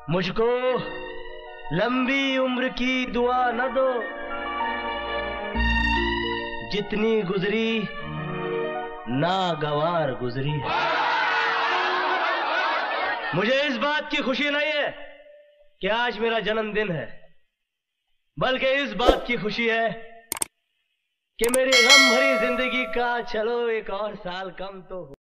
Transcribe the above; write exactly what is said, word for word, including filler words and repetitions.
मुझको लंबी उम्र की दुआ न दो, जितनी गुजरी नागवार गुजरी है। मुझे इस बात की खुशी नहीं है कि आज मेरा जन्मदिन है, बल्कि इस बात की खुशी है कि मेरी गम भरी जिंदगी का चलो एक और साल कम तो हो।